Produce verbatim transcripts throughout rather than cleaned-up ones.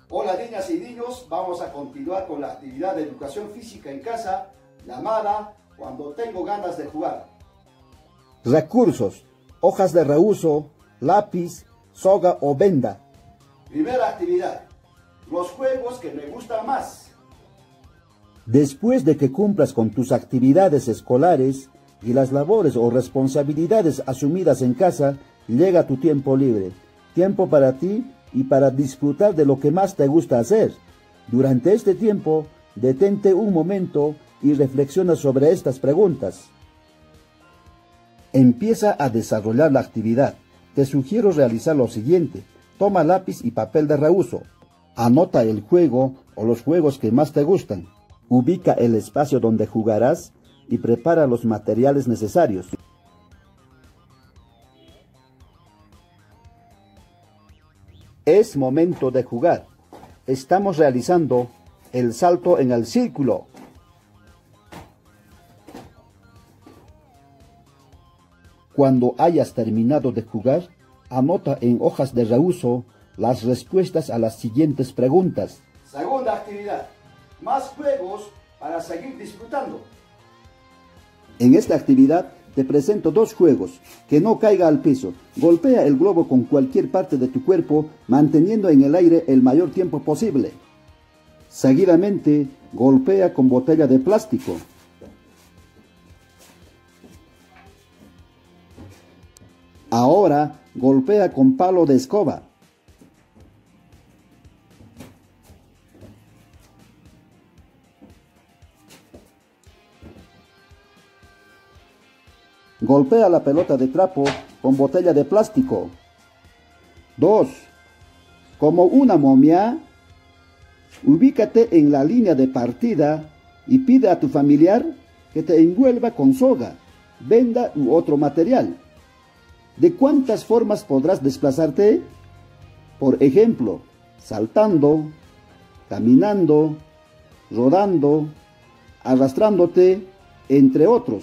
Hola niñas y niños, vamos a continuar con la actividad de educación física en casa llamada Cuando tengo ganas de jugar. Recursos: hojas de reuso, lápiz, soga o venda. Primera actividad, los juegos que me gustan más. Después de que cumplas con tus actividades escolares y las labores o responsabilidades asumidas en casa, llega tu tiempo libre, tiempo para ti y para disfrutar de lo que más te gusta hacer. Durante este tiempo, detente un momento y reflexiona sobre estas preguntas. Empieza a desarrollar la actividad. Te sugiero realizar lo siguiente: toma lápiz y papel de reuso, anota el juego o los juegos que más te gustan, ubica el espacio donde jugarás y prepara los materiales necesarios. Es momento de jugar. Estamos realizando el salto en el círculo. Cuando hayas terminado de jugar, anota en hojas de reuso las respuestas a las siguientes preguntas. Segunda actividad, más juegos para seguir disfrutando. En esta actividad te presento dos juegos. Que no caiga al piso. Golpea el globo con cualquier parte de tu cuerpo, manteniendo en el aire el mayor tiempo posible. Seguidamente, golpea con botella de plástico. Ahora, golpea con palo de escoba. Golpea la pelota de trapo con botella de plástico. dos. Como una momia, ubícate en la línea de partida y pide a tu familiar que te envuelva con soga, venda u otro material. ¿De cuántas formas podrás desplazarte? Por ejemplo, saltando, caminando, rodando, arrastrándote, entre otros.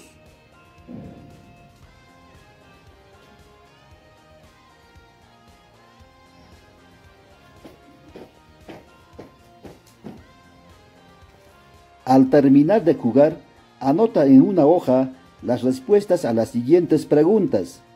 Al terminar de jugar, anota en una hoja las respuestas a las siguientes preguntas.